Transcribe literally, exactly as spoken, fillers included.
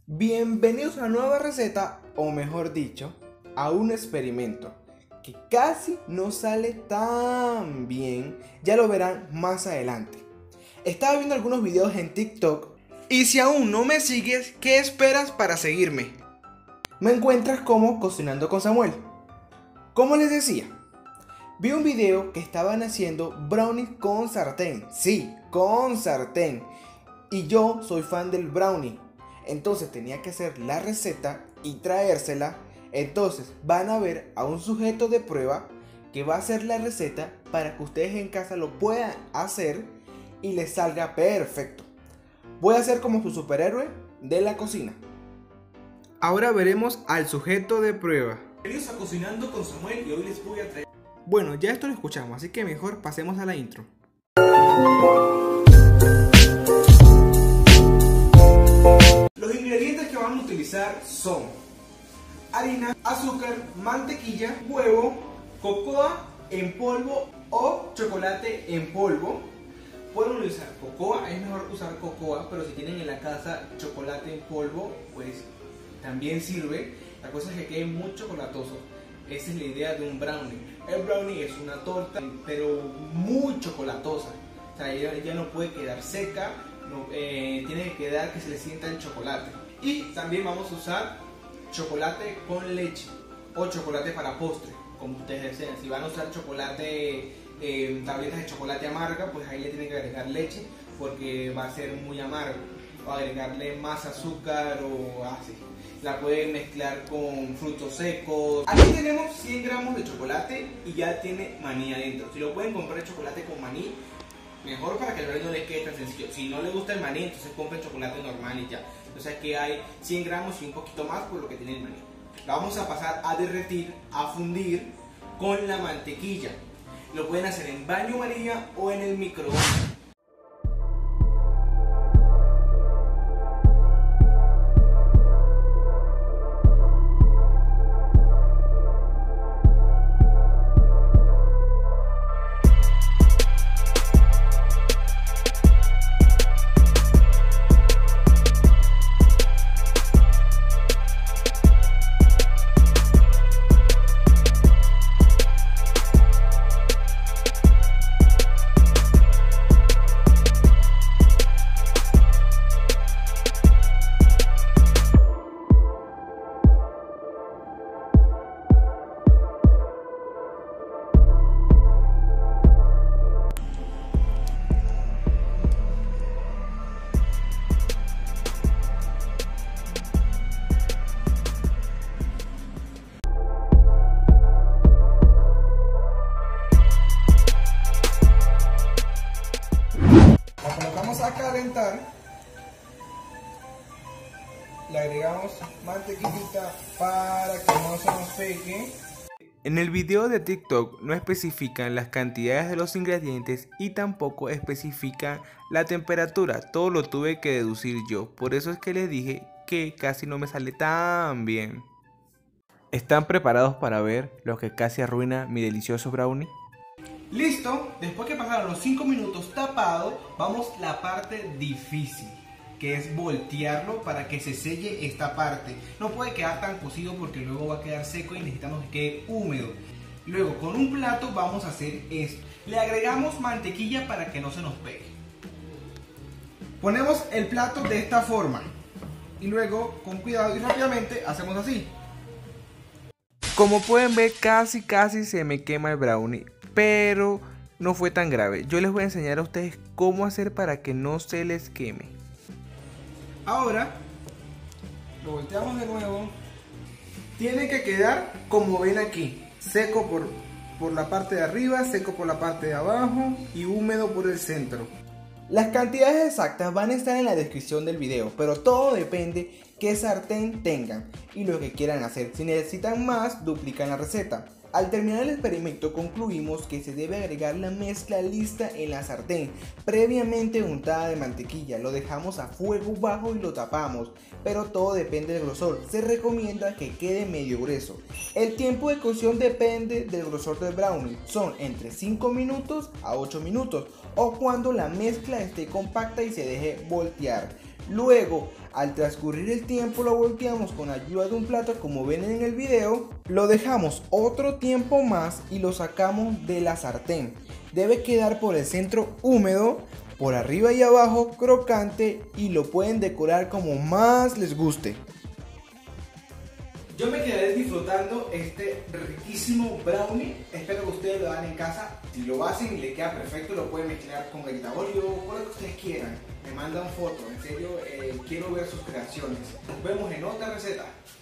Bienvenidos a una nueva receta, o mejor dicho, a un experimento que casi no sale tan bien, ya lo verán más adelante. Estaba viendo algunos videos en TikTok y si aún no me sigues, ¿qué esperas para seguirme? Me encuentras como Cocinando con Samuel. Como les decía, vi un video que estaban haciendo brownies con sartén, sí, con sartén, y yo soy fan del brownie. Entonces tenía que hacer la receta y traérsela. Entonces van a ver a un sujeto de prueba que va a hacer la receta para que ustedes en casa lo puedan hacer y les salga perfecto. Voy a ser como su superhéroe de la cocina. Ahora veremos al sujeto de prueba. Bienvenidos a Cocinando con Samuel y hoy les voy a traer... Bueno, ya esto lo escuchamos, así que mejor pasemos a la intro. Los ingredientes que vamos a utilizar son harina, azúcar, mantequilla, huevo, cocoa en polvo o chocolate en polvo. Pueden usar cocoa, es mejor usar cocoa, pero si tienen en la casa chocolate en polvo, pues también sirve. La cosa es que quede muy chocolatoso. Esa es la idea de un brownie. El brownie es una torta, pero muy chocolatosa. O sea, ella, ella no puede quedar seca. No, eh, tiene que quedar que se le sienta el chocolate. Y también vamos a usar chocolate con leche o chocolate para postre, como ustedes deseen. Si van a usar chocolate, eh, tabletas de chocolate amarga, pues ahí le tienen que agregar leche porque va a ser muy amargo, o agregarle más azúcar o así. La pueden mezclar con frutos secos. Aquí tenemos cien gramos de chocolate y ya tiene maní adentro. Si lo pueden comprar chocolate con maní, mejor, para que el brownie no les quede tan sencillo. Si no les gusta el maní, entonces compren chocolate normal y ya. Entonces aquí hay cien gramos y un poquito más por lo que tiene el maní. La vamos a pasar a derretir, a fundir con la mantequilla. Lo pueden hacer en baño María o en el microondas. La colocamos a calentar, le agregamos mantequillita para que no se nos pegue. En el video de TikTok no especifican las cantidades de los ingredientes y tampoco especifican la temperatura, todo lo tuve que deducir yo, por eso es que les dije que casi no me sale tan bien. ¿Están preparados para ver lo que casi arruina mi delicioso brownie? Listo, después que pasaron los cinco minutos tapado, vamos a la parte difícil, que es voltearlo para que se selle esta parte. No puede quedar tan cocido porque luego va a quedar seco y necesitamos que quede húmedo. Luego con un plato vamos a hacer esto. Le agregamos mantequilla para que no se nos pegue. Ponemos el plato de esta forma y luego con cuidado y rápidamente hacemos así. Como pueden ver, casi casi se me quema el brownie, pero no fue tan grave. Yo les voy a enseñar a ustedes cómo hacer para que no se les queme. Ahora lo volteamos de nuevo. Tiene que quedar como ven aquí, seco por, por la parte de arriba, seco por la parte de abajo y húmedo por el centro. Las cantidades exactas van a estar en la descripción del video, pero todo depende qué sartén tengan y lo que quieran hacer. Si necesitan más, duplican la receta. Al terminar el experimento concluimos que se debe agregar la mezcla lista en la sartén, previamente untada de mantequilla. Lo dejamos a fuego bajo y lo tapamos, pero todo depende del grosor. Se recomienda que quede medio grueso. El tiempo de cocción depende del grosor del brownie. Son entre cinco minutos a ocho minutos o cuando la mezcla esté compacta y se deje voltear. Luego, al transcurrir el tiempo, lo volteamos con ayuda de un plato como ven en el video. Lo dejamos otro tiempo más y lo sacamos de la sartén. Debe quedar por el centro húmedo, por arriba y abajo crocante, y lo pueden decorar como más les guste. Yo me quedaré disfrutando este riquísimo brownie. Espero que ustedes lo hagan en casa. Si lo hacen y le queda perfecto, lo pueden mezclar con galleta Oreo, con lo que ustedes quieran. Me mandan fotos, en serio, eh, quiero ver sus creaciones. Nos vemos en otra receta.